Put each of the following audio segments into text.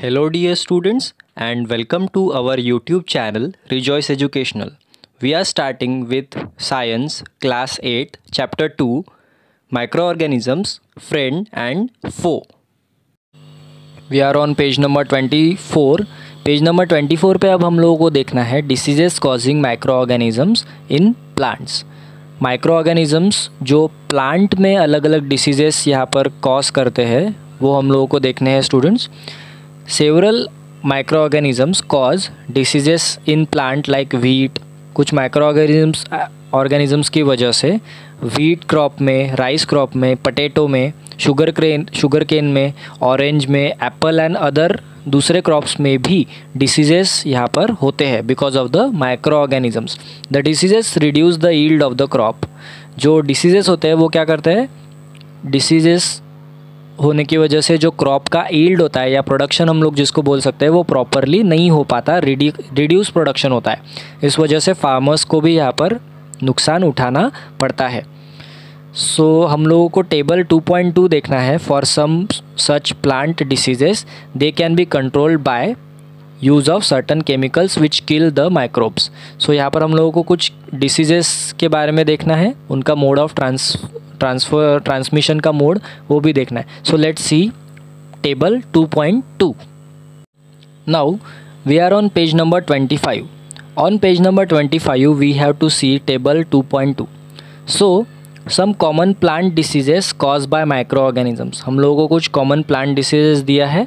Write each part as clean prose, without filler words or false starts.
Hello dear students and welcome to our YouTube channel Rejoice Educational. We are starting with Science Class 8 Chapter 2 Microorganisms Friend and Foe. We are on page number 24. Page number 24 पे अब हम लोगों को देखना है diseases causing microorganisms in plants. Microorganisms जो plant में अलग अलग डिसीजेस यहाँ पर कॉज करते हैं वो हम लोगों को देखने हैं students. Several microorganisms cause diseases in plant like wheat. कुछ माइक्रोऑर्गेनिजम्स की वजह से वीट क्रॉप में, राइस क्रॉप में, पटेटो में, शुगर केन में, ऑरेंज में, एप्पल एंड अदर दूसरे क्रॉप्स में भी डिसीजेस यहाँ पर होते हैं because of the microorganisms. The diseases reduce the yield of the crop. जो डिसीजेस होते हैं वो क्या करते हैं, डिसीजेस होने की वजह से जो क्रॉप का यील्ड होता है या प्रोडक्शन हम लोग जिसको बोल सकते हैं वो प्रॉपरली नहीं हो पाता, रिड्यूस प्रोडक्शन होता है. इस वजह से फार्मर्स को भी यहाँ पर नुकसान उठाना पड़ता है. सो हम लोगों को टेबल 2.2 देखना है. For some such plant diseases they can be controlled by use of certain chemicals which kill the microbes. So यहाँ पर हम लोगों को कुछ डिसीजेस के बारे में देखना है, उनका मोड ऑफ ट्रांसमिशन का मोड वो भी देखना है. So let's see table 2.2. Now we are on page number 25. On page number 25 we have to see table 2.2. So some common plant diseases cause by microorganisms. हम लोगों को कुछ कॉमन प्लांट डिसीजेस दिया है.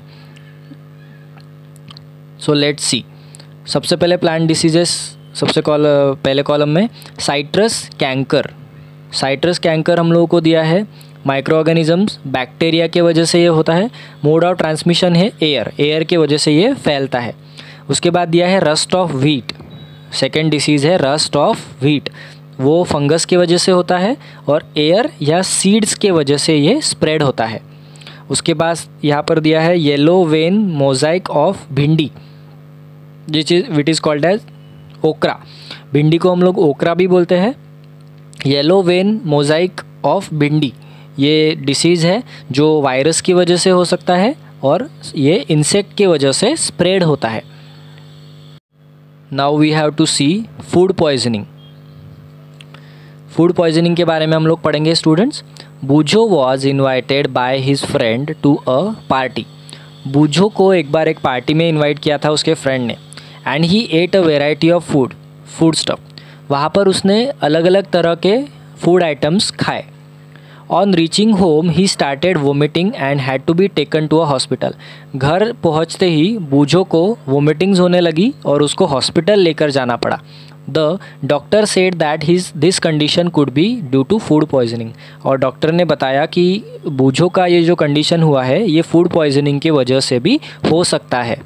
So let's see. सबसे पहले plant diseases पहले column में साइट्रस कैंकर. साइट्रस कैंकर हम लोगों को दिया है. माइक्रोऑर्गेनिजम्स बैक्टीरिया के वजह से ये होता है. मोड ऑफ ट्रांसमिशन है एयर के वजह से ये फैलता है. उसके बाद दिया है rust of wheat. Second disease है रस्ट ऑफ व्हीट. वो फंगस की वजह से होता है और एयर या सीड्स के वजह से ये स्प्रेड होता है. उसके बाद यहाँ पर दिया है येलो वेन मोजाइक ऑफ भिंडी विच इज़ कॉल्ड एज ओकरा. भिंडी को हम लोग ओकरा भी बोलते हैं. येलो वेन मोजाइक ऑफ भिंडी ये डिसीज़ है जो वायरस की वजह से हो सकता है और ये इंसेक्ट की वजह से स्प्रेड होता है. Now we have to see food poisoning. Food poisoning के बारे में हम लोग पढ़ेंगे students. Boojho was invited by his friend to a party. Boojho को एक बार एक पार्टी में इनवाइट किया था उसके फ्रेंड ने. And he ate a variety of food stuff. वहाँ पर उसने अलग अलग तरह के फूड आइटम्स खाए. On reaching home he started vomiting and had to be taken to a hospital. घर पहुँचते ही बूझो को वोमिटिंग्स होने लगी और उसको हॉस्पिटल लेकर जाना पड़ा. The doctor said that this condition could be due to food poisoning. और डॉक्टर ने बताया कि बूझो का ये जो कंडीशन हुआ है ये फूड पॉइजनिंग की वजह से भी हो सकता है.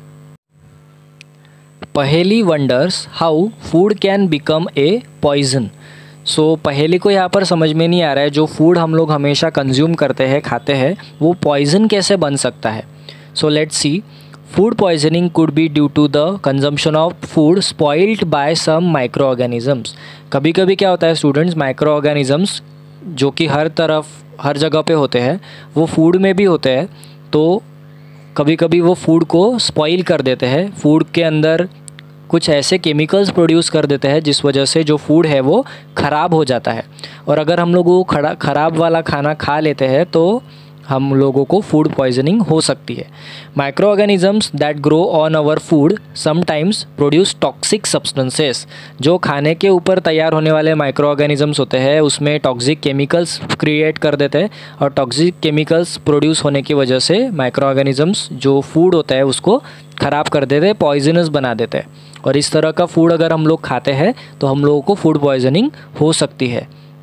Paheli wonders how food can become a poison. So Paheli को यहाँ पर समझ में नहीं आ रहा है, जो फूड हम लोग हमेशा कंज्यूम करते हैं, खाते हैं, वो पॉइजन कैसे बन सकता है. So let's see. Food poisoning could be due to the consumption of food spoiled by some microorganisms. कभी कभी क्या होता है स्टूडेंट्स, माइक्रोऑर्गेनिजम्स जो कि हर जगह पे होते हैं वो फूड में भी होते हैं, तो कभी कभी वो फूड को स्पॉइल कर देते हैं. फूड के अंदर कुछ ऐसे केमिकल्स प्रोड्यूस कर देते हैं जिस वजह से जो फूड है वो ख़राब हो जाता है. और अगर हम लोग वो ख़राब वाला खाना खा लेते हैं तो हम लोगों को फूड पॉइजनिंग हो सकती है. Microorganisms that grow on our food sometimes produce toxic substances. जो खाने के ऊपर तैयार होने वाले माइक्रोऑर्गेनिजम्स होते हैं उसमें टॉक्सिक केमिकल्स क्रिएट कर देते हैं और टॉक्सिक केमिकल्स प्रोड्यूस होने की वजह से माइक्रोऑर्गेनिजम्स जो फूड होता है उसको ख़राब कर देते हैं, पॉइजनस बना देते हैं. और इस तरह का फूड अगर हम लोग खाते हैं तो हम लोगों को फूड पॉइजनिंग हो सकती है.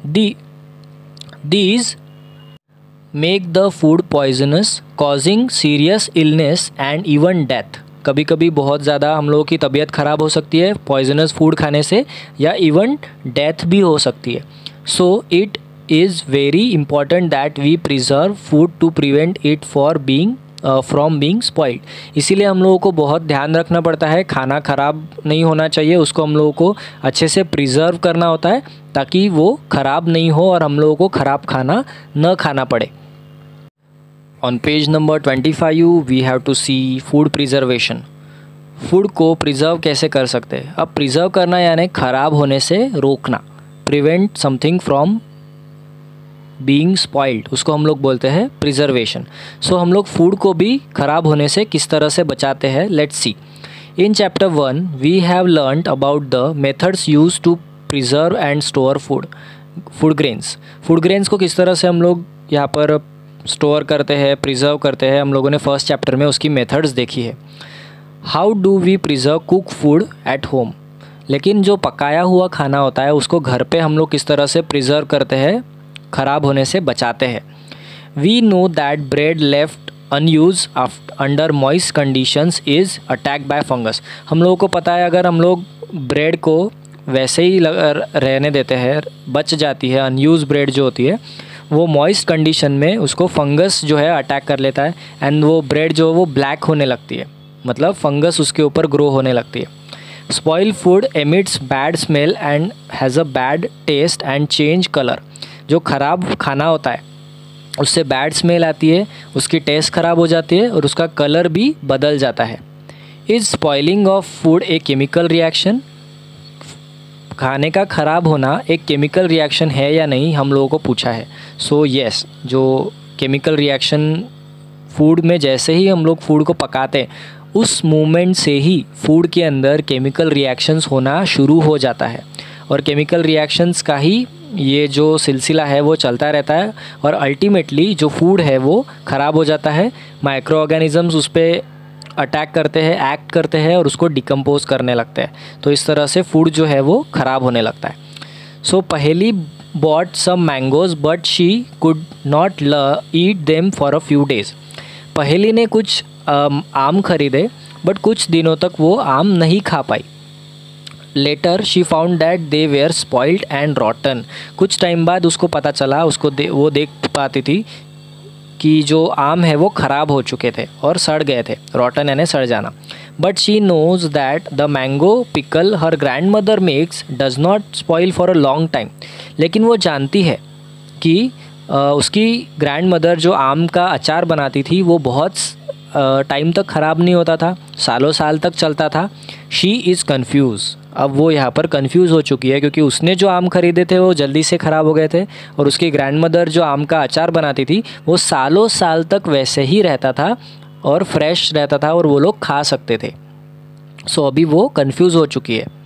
These make the food poisonous causing serious illness and even death. कभी कभी बहुत ज़्यादा हम लोगों की तबीयत ख़राब हो सकती है पॉइजनस फूड खाने से, या इवन डेथ भी हो सकती है. So it is very important that we preserve food to prevent it from being spoiled. इसीलिए हम लोगों को बहुत ध्यान रखना पड़ता है, खाना ख़राब नहीं होना चाहिए, उसको हम लोगों को अच्छे से प्रिजर्व करना होता है ताकि वो ख़राब नहीं हो और हम लोगों को ख़राब खाना न खाना पड़े. On page number 25 we have to see food preservation. Food को प्रिजर्व कैसे कर सकते हैं. अब प्रिजर्व करना यानी ख़राब होने से रोकना, prevent something from being spoiled, उसको हम लोग बोलते हैं प्रिजर्वेशन. सो हम लोग फूड को भी ख़राब होने से किस तरह से बचाते हैं, let's see. In chapter 1 we have learned about the methods use to preserve and store food grains. Food grains को किस तरह से हम लोग यहाँ पर स्टोर करते हैं, प्रिजर्व करते हैं, हम लोगों ने फर्स्ट चैप्टर में उसकी मेथड्स देखी है. How do we preserve cook food at home. लेकिन जो पकाया हुआ खाना होता है उसको घर पे हम लोग किस तरह से प्रिजर्व करते हैं, ख़राब होने से बचाते हैं. We know that bread left unused under moist conditions is attack by fungus. हम लोगों को पता है अगर हम लोग ब्रेड को वैसे ही रहने देते हैं, बच जाती है, अनयूज ब्रेड जो होती है वो मॉइस्ट कंडीशन में उसको फंगस जो है अटैक कर लेता है एंड वो ब्रेड जो वो ब्लैक होने लगती है, मतलब फंगस उसके ऊपर ग्रो होने लगती है. Spoil food emits bad smell and has a bad taste and change colour. जो ख़राब खाना होता है उससे बैड स्मेल आती है, उसकी टेस्ट ख़राब हो जाती है और उसका कलर भी बदल जाता है. Is spoiling of food a chemical reaction. खाने का ख़राब होना एक केमिकल रिएक्शन है या नहीं, हम लोगों को पूछा है. सो येस, जो केमिकल रिएक्शन फूड में जैसे ही हम लोग फूड को पकाते हैं उस मोमेंट से ही फूड के अंदर केमिकल रिएक्शंस होना शुरू हो जाता है और केमिकल रिएक्शंस का ही ये जो सिलसिला है वो चलता रहता है और अल्टीमेटली जो फूड है वो ख़राब हो जाता है. माइक्रो ऑर्गेनिजम्स उस पर अटैक करते हैं, एक्ट करते हैं और उसको डिकम्पोज करने लगते हैं. तो इस तरह से फूड जो है वो ख़राब होने लगता है. So Paheli bought some mangoes but she could not eat them for a few days. Paheli ने कुछ आम खरीदे बट कुछ दिनों तक वो आम नहीं खा पाई. Later she found that they were spoiled and rotten. कुछ टाइम बाद उसको पता चला, वो देख पाती थी कि जो आम है वो ख़राब हो चुके थे और सड़ गए थे. रॉटन यानी सड़ जाना. But she knows that the mango pickle her grandmother makes does not spoil for a long time. लेकिन वो जानती है कि उसकी ग्रैंड मदर जो आम का अचार बनाती थी वो बहुत टाइम तक ख़राब नहीं होता था, सालों साल तक चलता था. She is confuse. अब वो यहाँ पर कन्फ्यूज़ हो चुकी है क्योंकि उसने जो आम खरीदे थे वो जल्दी से ख़राब हो गए थे और उसकी ग्रैंड मदर जो आम का अचार बनाती थी वो सालों साल तक वैसे ही रहता था और फ्रेश रहता था और वो लोग खा सकते थे. सो अभी वो कन्फ्यूज़ हो चुकी है.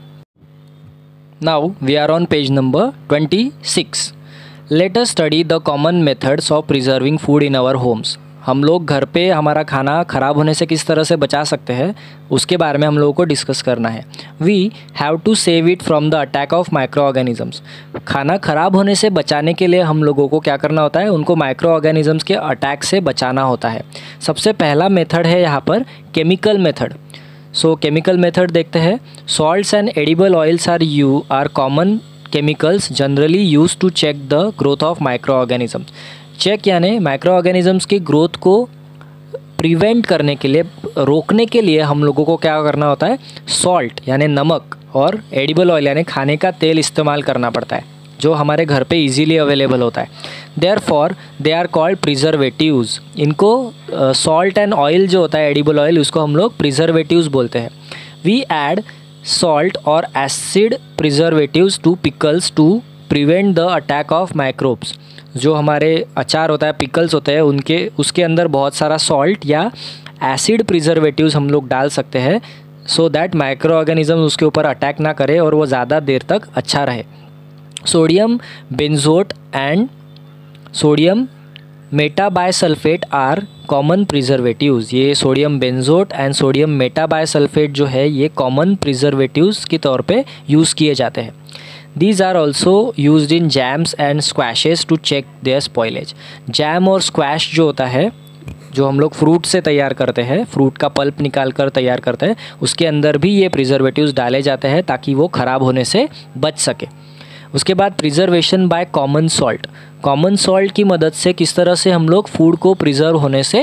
Now we are on page number 26. Let us study the common methods of preserving food in our homes. हम लोग घर पे हमारा खाना ख़राब होने से किस तरह से बचा सकते हैं उसके बारे में हम लोगों को डिस्कस करना है. We have to save it from the attack of microorganisms. खाना ख़राब होने से बचाने के लिए हम लोगों को क्या करना होता है, उनको माइक्रो ऑर्गेनिजम्स के अटैक से बचाना होता है. सबसे पहला मेथड है यहाँ पर chemical method. So chemical method देखते हैं. Salts and edible oils are common chemicals generally use to check the growth of microorganisms. Check यानी माइक्रो ऑर्गेनिजम्स की ग्रोथ को प्रिवेंट करने के लिए, रोकने के लिए हम लोगों को क्या करना होता है, सॉल्ट यानी नमक और एडिबल ऑयल यानी खाने का तेल इस्तेमाल करना पड़ता है जो हमारे घर पे इजीली अवेलेबल होता है. Therefore they are called preservatives. इनको सॉल्ट एंड ऑयल जो होता है एडिबल ऑयल उसको हम लोग प्रिजर्वेटिव्स बोलते हैं. वी ऐड सॉल्ट और acid preservatives to pickles to prevent the attack of microbes. जो हमारे अचार होता है, पिकल्स होते हैं, उसके अंदर बहुत सारा सॉल्ट या एसिड प्रिजर्वेटिव्स हम लोग डाल सकते हैं सो दैट माइक्रो ऑर्गेनिज्म उसके ऊपर अटैक ना करे और वो ज़्यादा देर तक अच्छा रहे. Sodium benzoate and sodium metabisulphite are common preservatives. ये sodium benzoate and sodium metabisulphite जो है ये कॉमन प्रिजर्वेटिव्स के तौर पे यूज़ किए जाते हैं. These are also used in jams and squashes to check their spoilage. Jam और स्क्वैश जो होता है, जो हम लोग फ्रूट से तैयार करते हैं, फ्रूट का पल्प निकाल कर तैयार करते हैं, उसके अंदर भी ये प्रिजर्वेटिव्स डाले जाते हैं ताकि वो ख़राब होने से बच सके. उसके बाद preservation by common salt. Common salt की मदद से किस तरह से हम लोग फूड को प्रिजर्व होने से,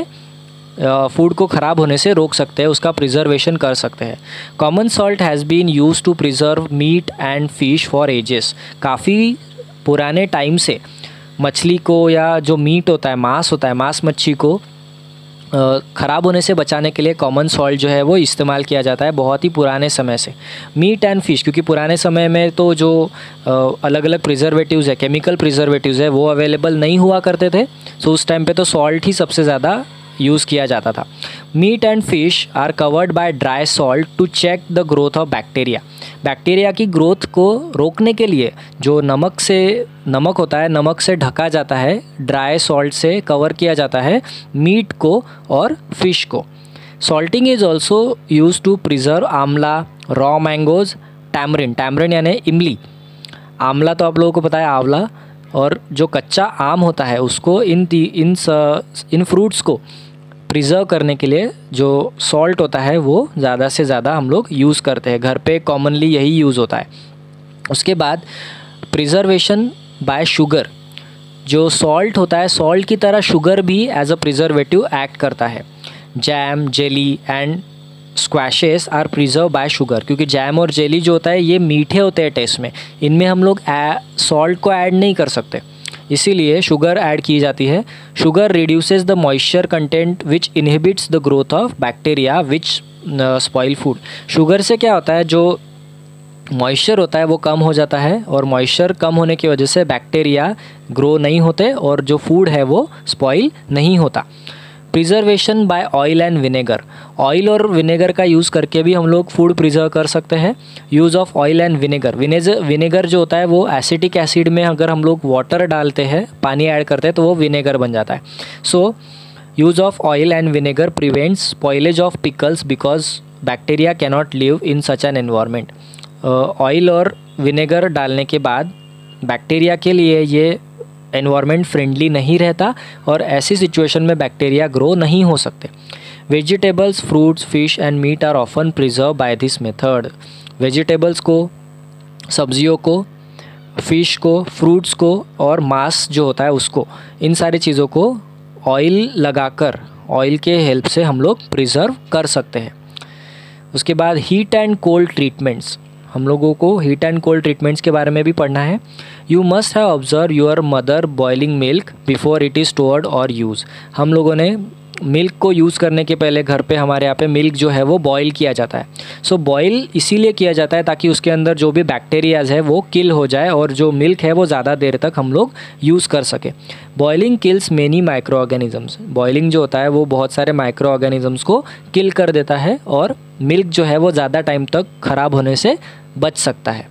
फूड को ख़राब होने से रोक सकते हैं, उसका प्रिजर्वेशन कर सकते हैं. Common salt has been use to preserve meat and fish for ages. काफ़ी पुराने टाइम से मछली को या जो मीट होता है, मांस होता है, मांस मच्छी को ख़राब होने से बचाने के लिए कॉमन सॉल्ट जो है वो इस्तेमाल किया जाता है बहुत ही पुराने समय से। मीट एंड फिश, क्योंकि पुराने समय में तो जो अलग अलग प्रिजर्वेटिव्स है, केमिकल प्रिजर्वेटिव्स है, वो अवेलेबल नहीं हुआ करते थे। सो उस टाइम पे तो सॉल्ट ही सबसे ज़्यादा यूज़ किया जाता था। Meat and fish are covered by dry salt to check the growth of bacteria. Bacteria की ग्रोथ को रोकने के लिए जो नमक होता है, नमक से ढका जाता है, ड्राई सॉल्ट से कवर किया जाता है मीट को और फिश को। Salting is also use to preserve amla, raw mangoes, tamarind. Tamarind यानी इमली। आंवला तो आप लोगों को पता है, आंवला। और जो कच्चा आम होता है उसको इन फ्रूट्स को प्रिजर्व करने के लिए जो सॉल्ट होता है वो ज़्यादा से ज़्यादा हम लोग यूज़ करते हैं। घर पे कॉमनली यही यूज़ होता है। उसके बाद प्रिजर्वेशन बाय शुगर। जो सॉल्ट होता है, सॉल्ट की तरह शुगर भी एज अ प्रिजर्वेटिव एक्ट करता है। Jam, jelly and squashes are preserve by sugar, क्योंकि जैम और जेली जो होता है ये मीठे होते हैं टेस्ट में, इनमें हम लोग सॉल्ट को ऐड नहीं कर सकते, इसीलिए शुगर ऐड की जाती है। Sugar reduces the moisture content which inhibits the growth of bacteria which spoil food. Sugar से क्या होता है, जो मॉइस्चर होता है वो कम हो जाता है, और मॉइस्चर कम होने की वजह से बैक्टीरिया ग्रो नहीं होते और जो फूड है वो स्पॉइल नहीं होता। Preservation by oil and vinegar. Oil और विनेगर का यूज़ करके भी हम लोग फूड प्रिजर्व कर सकते हैं। Use of oil and vinegar. Vinegar जो होता है वो एसिटिक एसिड में अगर हम लोग वाटर डालते हैं, पानी ऐड करते हैं, तो वो विनेगर बन जाता है। So use of oil and vinegar prevents spoilage of pickles because bacteria cannot live in such an environment. Oil और विनेगर डालने के बाद बैक्टीरिया के लिए ये एनवायरनमेंट फ्रेंडली नहीं रहता और ऐसी सिचुएशन में बैक्टीरिया ग्रो नहीं हो सकते। Vegetables, fruits, fish and meat are often preserve by this method. Vegetables को, सब्जियों को, फिश को, फ्रूट्स को और मांस जो होता है उसको, इन सारी चीज़ों को ऑयल लगाकर, ऑयल के हेल्प से हम लोग प्रिजर्व कर सकते हैं। उसके बाद हीट एंड कोल्ड ट्रीटमेंट्स। हम लोगों को हीट एंड कोल्ड ट्रीटमेंट्स के बारे में भी पढ़ना है। You must have observe your mother boiling milk before it is stored और यूज़। हम लोगों ने मिल्क को यूज़ करने के पहले घर पे, हमारे यहाँ पे मिल्क जो है वो बॉईल किया जाता है। सो बॉईल इसीलिए किया जाता है ताकि उसके अंदर जो भी बैक्टीरियाज है वो किल हो जाए और जो मिल्क है वो ज़्यादा देर तक हम लोग यूज़ कर सके। Boiling kills many microorganisms. Boiling जो होता है वो बहुत सारे माइक्रो ऑर्गेनिजम्स को किल कर देता है और मिल्क जो है वो ज़्यादा टाइम तक ख़राब होने से बच सकता है।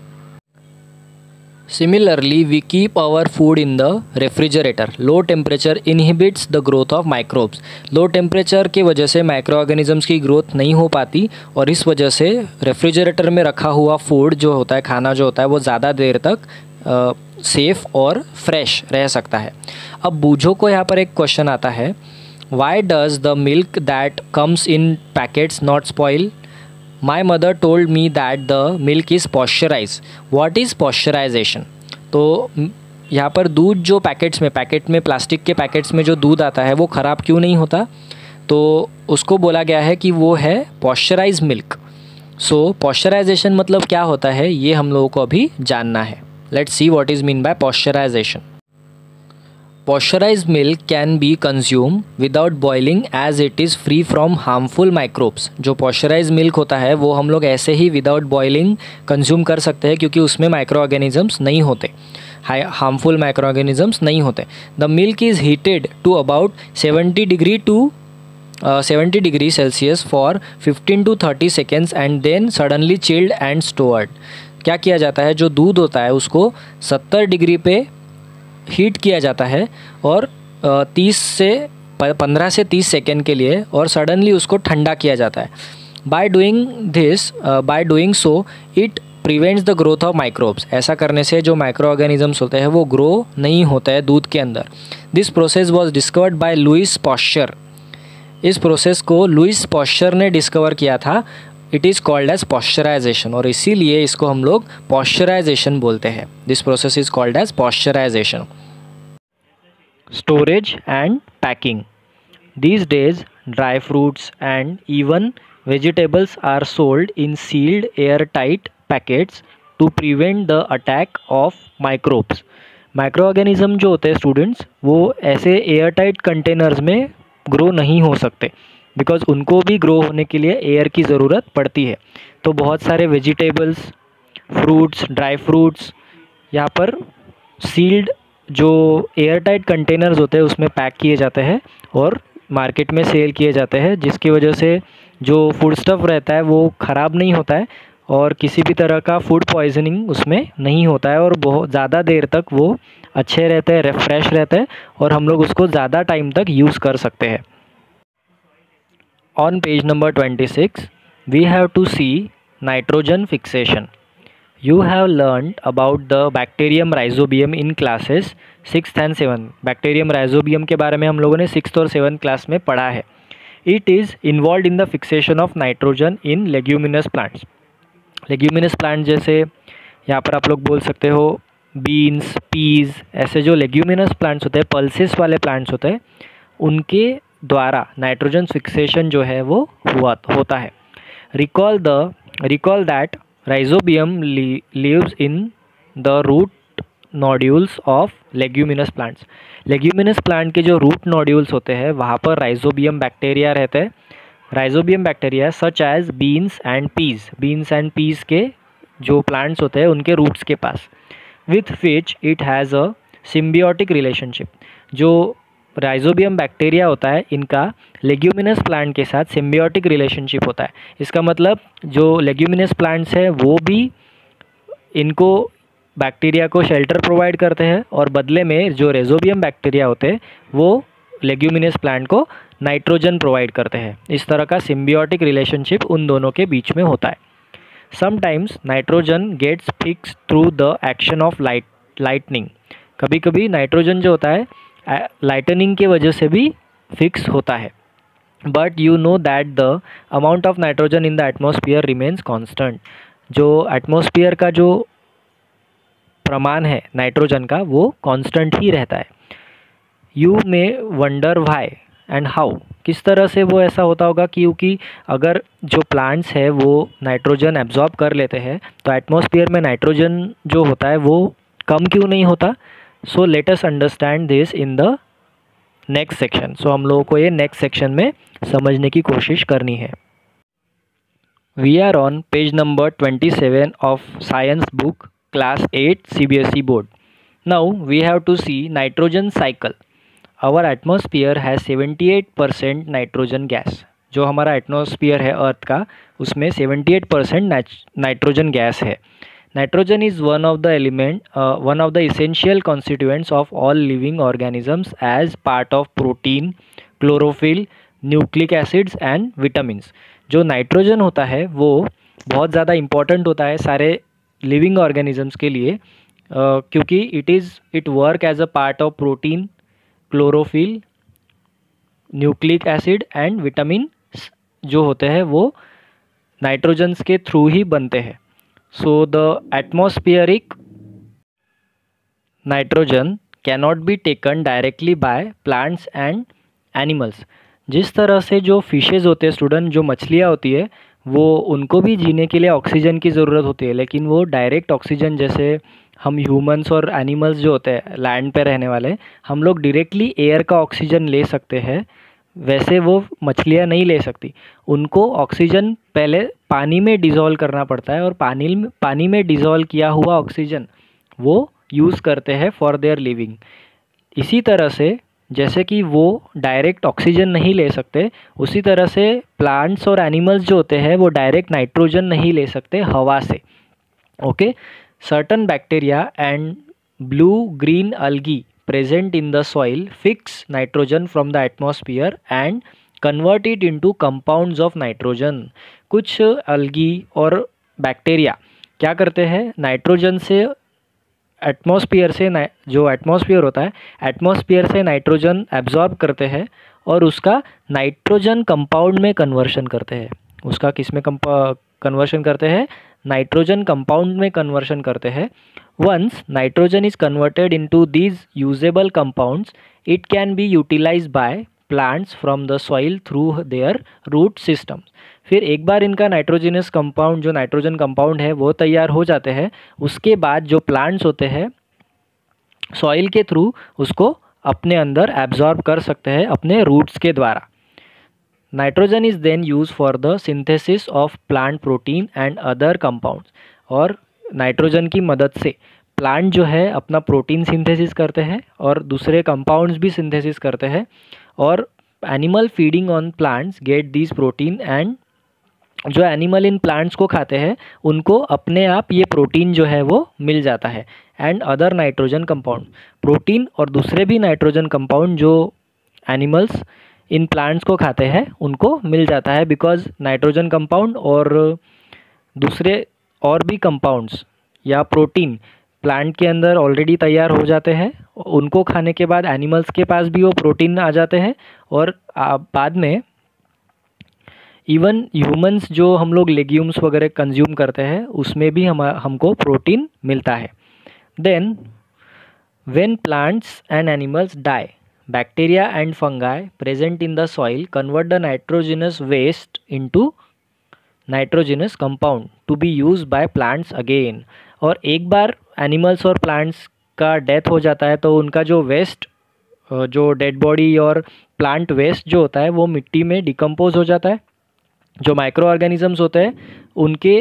Similarly, we keep our food in the refrigerator. Low temperature inhibits the growth of microbes. Low temperature के वजह से माइक्रो ऑर्गेनिजम्स की ग्रोथ नहीं हो पाती और इस वजह से रेफ्रिजरेटर में रखा हुआ फूड जो होता है, खाना जो होता है, वो ज़्यादा देर तक सेफ़ और फ्रेश रह सकता है। अब बूझो को यहाँ पर एक क्वेश्चन आता है, Why does the milk that comes in packets not spoil? My mother told me that the milk is pasteurized. What is pasteurization? तो यहाँ पर दूध जो पैकेट में प्लास्टिक के पैकेट्स में जो दूध आता है वो ख़राब क्यों नहीं होता? तो उसको बोला गया है कि वो है पॉस्चराइज मिल्क। सो पॉस्चराइजेशन मतलब क्या होता है ये हम लोगों को अभी जानना है। Let's see what is mean by pasteurisation. Pasteurized milk can be consumed without boiling as it is free from harmful microbes. जो pasteurized milk होता है वो हम लोग ऐसे ही विदाउट बॉइलिंग कंज्यूम कर सकते हैं क्योंकि उसमें माइक्रो ऑर्गेनिजम्स नहीं होते, हार्मफुल माइक्रो ऑर्गेनिजम्स नहीं होते। The milk is heated to about 70 degree Celsius for 15 to 30 seconds and then suddenly chilled and stored. क्या किया जाता है, जो दूध होता है उसको 70 डिग्री पे हीट किया जाता है और 15 से 30 सेकेंड के लिए, और सडनली उसको ठंडा किया जाता है। By doing so it prevents the growth of microbes. ऐसा करने से जो माइक्रो ऑर्गेनिजम्स होते हैं वो ग्रो नहीं होते हैं दूध के अंदर। This process was discovered by Louis Pasteur. इस प्रोसेस को लुइस पॉस्चर ने डिस्कवर किया था। It is called as pasteurisation और इसीलिए इसको हम लोग पॉस्चराइजेशन बोलते हैं। This process is called as pasteurisation. Storage and packing. These days dry fruits and even vegetables are sold in sealed air tight packets to prevent the attack of microbes. Microorganism जो होते हैं students, वो ऐसे air tight containers में grow नहीं हो सकते, because उनको भी ग्रो होने के लिए एयर की ज़रूरत पड़ती है। तो बहुत सारे वेजिटेबल्स, फ्रूट्स, ड्राई फ्रूट्स यहाँ पर सील्ड जो एयर टाइट कंटेनर्स होते हैं उसमें पैक किए जाते हैं और मार्केट में सेल किए जाते हैं, जिसकी वजह से जो फूड स्टफ रहता है वो ख़राब नहीं होता है और किसी भी तरह का फूड पॉइजनिंग उसमें नहीं होता है और बहुत ज़्यादा देर तक वो अच्छे रहते हैं, फ्रेश रहते हैं और हम लोग उसको ज़्यादा टाइम तक यूज़ कर सकते हैं। On page number 26, we have to see nitrogen fixation. You have learned about the bacterium rhizobium in classes 6th and 7th. Bacterium rhizobium के बारे में हम लोगों ने 6th और 7th क्लास में पढ़ा है। It is involved in the fixation of nitrogen in leguminous plants. Leguminous plant जैसे यहाँ पर आप लोग बोल सकते हो बीन्स, पीज, ऐसे जो लेग्यूमिनस प्लांट्स होते हैं, पल्सेस वाले प्लांट्स होते हैं, उनके द्वारा नाइट्रोजन फिक्सेशन जो है वो होता है। Recall that rhizobium lives in the root nodules of leguminous plants. Leguminous plant के जो रूट नोड्यूल्स होते हैं वहाँ पर राइजोबियम बैक्टीरिया रहते हैं। Rhizobium bacteria such as beans and peas के जो प्लांट्स होते हैं उनके रूट्स के पास, with which it has a symbiotic relationship. जो राइजोबियम बैक्टीरिया होता है इनका लेग्यूमिनस प्लांट के साथ सिम्बियोटिक रिलेशनशिप होता है। इसका मतलब जो लेग्यूमिनस प्लांट्स हैं वो भी इनको बैक्टीरिया को शेल्टर प्रोवाइड करते हैं और बदले में जो राइजोबियम बैक्टीरिया होते हैं वो लेग्यूमिनस प्लांट को नाइट्रोजन प्रोवाइड करते हैं। इस तरह का सिम्बियोटिक रिलेशनशिप उन दोनों के बीच में होता है। Sometimes nitrogen gets fix through the action of lightning. कभी कभी नाइट्रोजन जो होता है लाइटनिंग की वजह से भी फिक्स होता है। But you know that the amount of nitrogen in the atmosphere remains constant. जो एटमॉस्फेयर का जो प्रमाण है नाइट्रोजन का वो कांस्टेंट ही रहता है। You may wonder why and how, किस तरह से वो ऐसा होता होगा, क्योंकि अगर जो प्लांट्स है वो नाइट्रोजन एब्जॉर्ब कर लेते हैं तो एटमॉस्फेयर में नाइट्रोजन जो होता है वो कम क्यों नहीं होता। So let us understand this in the next section. So हम लोगों को ये नेक्स्ट सेक्शन में समझने की कोशिश करनी है। We are on page number 27 of science book class 8 CBSE बोर्ड। Now we have to see nitrogen cycle. Our atmosphere has 78% nitrogen gas. जो हमारा एटमॉस्फेयर है अर्थ का उसमें 78% नाइट्रोजन गैस है। Nitrogen is one of the essential constituents of all living organisms as part of protein, chlorophyll, nucleic acids and vitamins. जो nitrogen होता है वो बहुत ज़्यादा इम्पॉर्टेंट होता है सारे लिविंग ऑर्गेनिजम्स के लिए, क्योंकि it work as a part of protein, chlorophyll, nucleic acid and vitamin जो होते हैं वो नाइट्रोजन्स के थ्रू ही बनते हैं। So the atmospheric nitrogen cannot be taken directly by plants and animals. जिस तरह से जो फिशेज़ होते हैं स्टूडेंट, जो मछलियाँ होती है वो उनको भी जीने के लिए ऑक्सीजन की ज़रूरत होती है, लेकिन वो डायरेक्ट ऑक्सीजन जैसे हम ह्यूमंस और एनिमल्स जो होते हैं लैंड पे रहने वाले, हम लोग डायरेक्टली एयर का ऑक्सीजन ले सकते हैं, वैसे वो मछलियाँ नहीं ले सकती। उनको ऑक्सीजन पहले पानी में डिज़ोल्व करना पड़ता है और पानी में डिज़ोल्व किया हुआ ऑक्सीजन वो यूज़ करते हैं फॉर देयर लिविंग। इसी तरह से जैसे कि वो डायरेक्ट ऑक्सीजन नहीं ले सकते, उसी तरह से प्लांट्स और एनिमल्स जो होते हैं वो डायरेक्ट नाइट्रोजन नहीं ले सकते हवा से। Okay, certain bacteria and blue green algae present in the soil fix nitrogen from the atmosphere and convert it into compounds of nitrogen। कुछ algae और बैक्टीरिया क्या करते हैं, नाइट्रोजन से एटमॉस्फेयर से जो एटमॉस्फेयर होता है एटमॉस्फेयर से नाइट्रोजन एब्जॉर्ब करते हैं और उसका नाइट्रोजन कंपाउंड में कन्वर्शन करते हैं। उसका किस में कन्वर्शन करते हैं, नाइट्रोजन कंपाउंड में कन्वर्शन करते हैं। Once nitrogen is converted into these usable compounds it can be utilized by plants from the soil through their root system. फिर एक बार इनका नाइट्रोजनस कंपाउंड जो नाइट्रोजन कंपाउंड है वो तैयार हो जाते हैं, उसके बाद जो प्लांट्स होते हैं सॉइल के थ्रू उसको अपने अंदर एब्जॉर्ब कर सकते हैं अपने रूट्स के द्वारा। Nitrogen is then use for the synthesis of plant protein and other compounds. और नाइट्रोजन की मदद से प्लांट जो है अपना प्रोटीन सिंथेसिस करते हैं और दूसरे कंपाउंड्स भी सिंथेसिस करते हैं, और animal feeding on plants get this protein, and जो एनिमल इन प्लांट्स को खाते हैं उनको अपने आप ये प्रोटीन जो है वो मिल जाता है। And other nitrogen compound, protein और दूसरे भी नाइट्रोजन कंपाउंड जो एनिमल्स इन प्लांट्स को खाते हैं उनको मिल जाता है, बिकॉज नाइट्रोजन कंपाउंड और दूसरे और भी कंपाउंड्स या प्रोटीन प्लांट के अंदर ऑलरेडी तैयार हो जाते हैं। उनको खाने के बाद एनिमल्स के पास भी वो प्रोटीन आ जाते हैं, और बाद में इवन ह्यूमंस जो हम लोग लेग्यूम्स वगैरह कंज्यूम करते हैं उसमें भी हमको प्रोटीन मिलता है। Then when plants and animals die, bacteria and fungi present in the soil convert the nitrogenous waste into nitrogenous compound to be use by plants again. और एक बार एनिमल्स और प्लांट्स का डेथ हो जाता है तो उनका जो वेस्ट, जो डेड बॉडी और प्लांट वेस्ट जो होता है वो मिट्टी में डिकम्पोज हो जाता है। जो माइक्रो ऑर्गेनिजम्स होते हैं उनके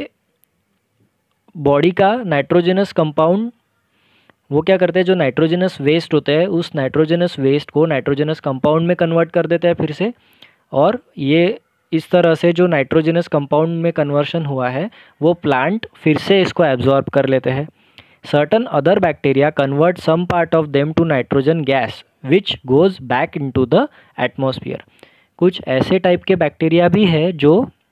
बॉडी का नाइट्रोजनस कंपाउंड वो क्या करते हैं, जो नाइट्रोजनस वेस्ट होते हैं उस नाइट्रोजनस वेस्ट को नाइट्रोजनस कंपाउंड में कन्वर्ट कर देते हैं फिर से। और ये इस तरह से जो नाइट्रोजनस कंपाउंड में कन्वर्शन हुआ है वो प्लांट फिर से इसको एब्जॉर्ब कर लेते हैं। Certain other bacteria convert some part of them to nitrogen gas which goes back into the atmosphere. कुछ ऐसे टाइप के बैक्टीरिया भी है जो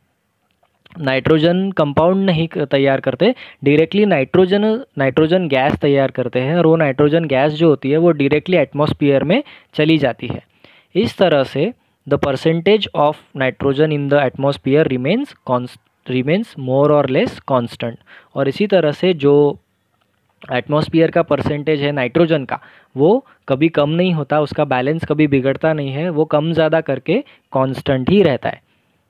नाइट्रोजन कंपाउंड नहीं तैयार करते, डायरेक्टली नाइट्रोजन गैस तैयार करते हैं, और वो नाइट्रोजन गैस जो होती है वो डायरेक्टली एटमॉस्फेयर में चली जाती है। इस तरह से the percentage of nitrogen in the atmosphere remains more or less constant. और इसी तरह से जो एटमॉस्फेयर का परसेंटेज है नाइट्रोजन का वो कभी कम नहीं होता, उसका बैलेंस कभी बिगड़ता नहीं है, वो कम ज़्यादा करके कांस्टेंट ही रहता है।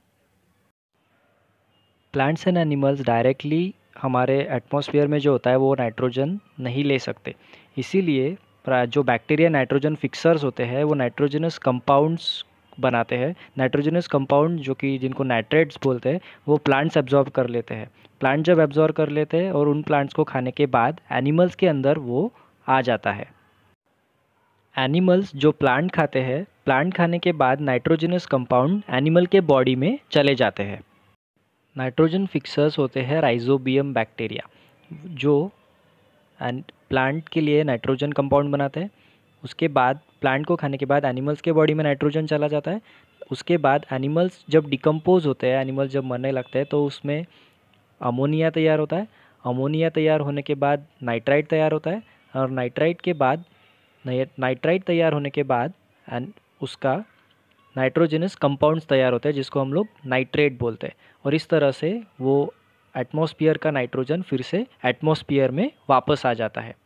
प्लांट्स एंड एनिमल्स डायरेक्टली हमारे एटमॉस्फेयर में जो होता है वो नाइट्रोजन नहीं ले सकते, इसीलिए जो बैक्टीरिया नाइट्रोजन फिक्सर्स होते हैं वो नाइट्रोजनस कंपाउंड्स बनाते हैं। नाइट्रोजनस कंपाउंड जो कि जिनको नाइट्रेट्स बोलते हैं वो प्लांट्स एब्जॉर्ब कर लेते हैं। प्लांट जब एब्जॉर्ब कर लेते हैं और उन प्लांट्स को खाने के बाद एनिमल्स के अंदर वो आ जाता है। एनिमल्स जो प्लांट खाते हैं, प्लांट खाने के बाद नाइट्रोजनस कंपाउंड एनिमल के बॉडी में चले जाते हैं। नाइट्रोजन फिक्सर्स होते हैं राइजोबियम बैक्टीरिया, जो प्लांट के लिए नाइट्रोजन कंपाउंड बनाते हैं। उसके बाद प्लांट को खाने के बाद एनिमल्स के बॉडी में नाइट्रोजन चला जाता है। उसके बाद एनिमल्स जब डिकम्पोज होते हैं, एनिमल्स जब मरने लगते हैं तो उसमें अमोनिया तैयार होता है। अमोनिया तैयार होने के बाद नाइट्राइट तैयार होता है, और नाइट्राइट तैयार होने के बाद उसका नाइट्रोजनस कंपाउंड्स तैयार होते हैं जिसको हम लोग नाइट्रेट बोलते हैं। और इस तरह से वो एटमॉस्फेयर का नाइट्रोजन फिर से एटमॉस्फेयर में वापस आ जाता है।